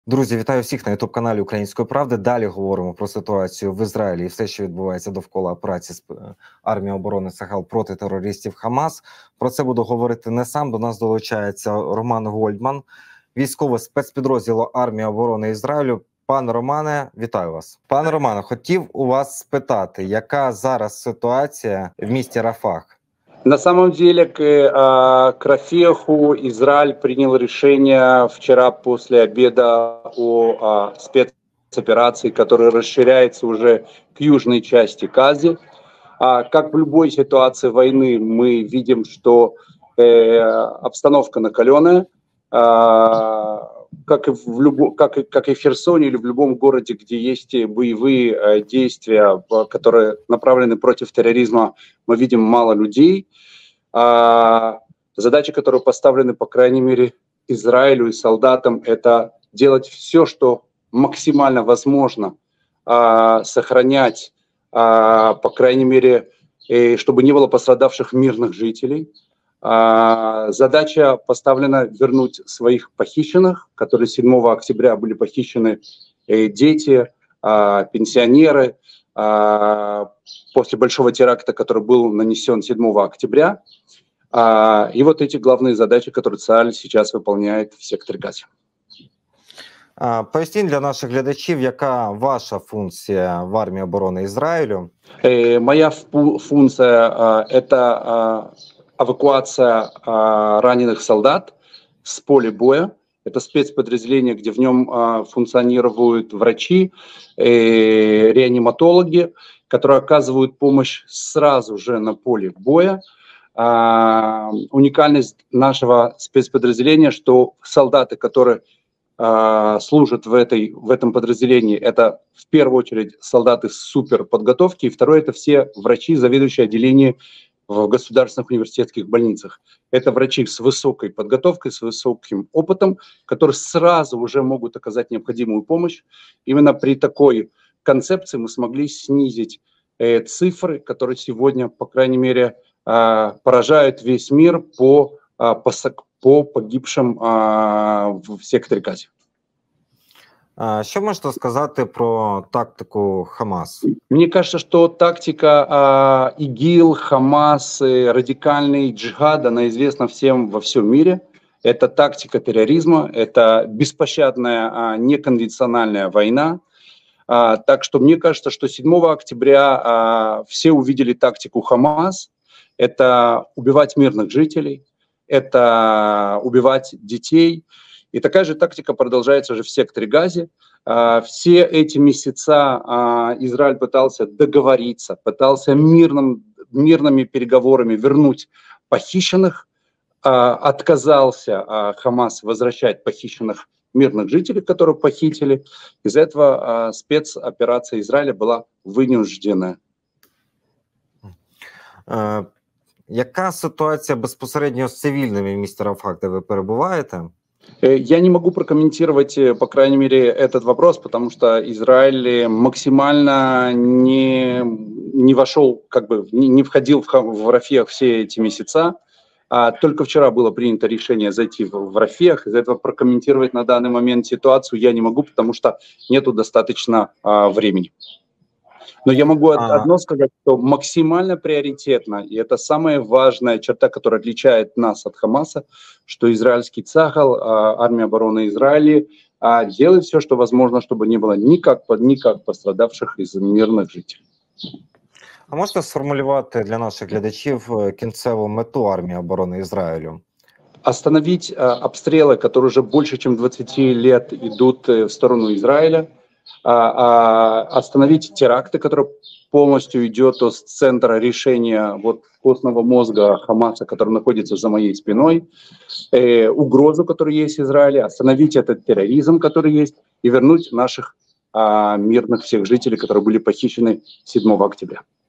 Друзі, вітаю всіх на ютуб-каналі Української правди. Далі говоримо про ситуацію в Ізраїлі і все, що відбувається довкола операції армії оборони Сахал проти терористів Хамас. Про це буду говорити не сам. До нас долучається Роман Гольдман, військовий спецпідрозділу армії оборони Ізраїлю. Пане Романе, вітаю вас. Пане Романе, хотів у вас спитати, яка зараз ситуація в місті Рафах? На самом деле к Рафеху Израиль принял решение вчера после обеда о спецоперации, которая расширяется уже к южной части Газы. Как в любой ситуации войны мы видим, что обстановка накаленная, как и в Херсоне или в любом городе, где есть боевые действия, которые направлены против терроризма, мы видим мало людей. Задачи, которые поставлены, по крайней мере, Израилю и солдатам, это делать все, что максимально возможно, сохранять, по крайней мере, чтобы не было пострадавших мирных жителей. Задача поставлена вернуть своих похищенных, которые 7 октября были похищены, дети, пенсионеры, после большого теракта, который был нанесен 7 октября. И вот эти главные задачи, которые Цааль сейчас выполняет в секторе Гази. Поясніть для наших глядачів, яка ваша функція в армії оборони Ізраїлю? Моя функция – это эвакуация раненых солдат с поля боя. Это спецподразделение, где в нем функционируют врачи, реаниматологи, которые оказывают помощь сразу же на поле боя. Уникальность нашего спецподразделения, что солдаты, которые служат в этом подразделении, это в первую очередь солдаты с суперподготовки, и второе – это все врачи, заведующие отделением в государственных университетских больницах. Это врачи с высокой подготовкой, с высоким опытом, которые сразу уже могут оказать необходимую помощь. Именно при такой концепции мы смогли снизить цифры, которые сегодня, по крайней мере, поражают весь мир по погибшим в секторі Газі. Що можете сказати про тактику Хамас? Мне кажется, что тактика ИГИЛ, Хамас, радикальный джихад, она известна всем во всем мире. Это тактика терроризма, это беспощадная неконвенциональная война. Так что мне кажется, что 7 октября все увидели тактику Хамас. Это убивать мирных жителей, это убивать детей. И такая же тактика продолжается уже в секторе Гази. Все эти месяца Израиль пытался договориться, пытался мирными переговорами вернуть похищенных. Отказался Хамас возвращать похищенных мирных жителей, которых похитили. Из-за этого спецоперация Израиля была вынуждена. Яка ситуація безпосередньо з цивільними в місті Рафах, де ви перебуваєте? Я не могу прокомментировать, по крайней мере, этот вопрос, потому что Израиль максимально не вошел, не входил в Рафех все эти месяца. Только вчера было принято решение зайти в Рафех. Из-за этого прокомментировать на данный момент ситуацию я не могу, потому что нету достаточно времени. Но я могу одно сказать, что максимально приоритетно, и это самая важная черта, которая отличает нас от Хамаса, что израильский Цахал, армия обороны Израиля, делает все, что возможно, чтобы не было никак пострадавших из мирных жителей. А можете сформулювати для наших глядачів кінцеву мету армії оборони Израилю? Остановить обстрелы, которые уже больше, чем 20 лет идут в сторону Израиля, остановить теракты, которые полностью идет с центра решения костного мозга Хамаса, который находится за моей спиной, угрозу, которая есть в Израиле, остановить этот терроризм, который есть, и вернуть наших мирных всех жителей, которые были похищены 7 октября.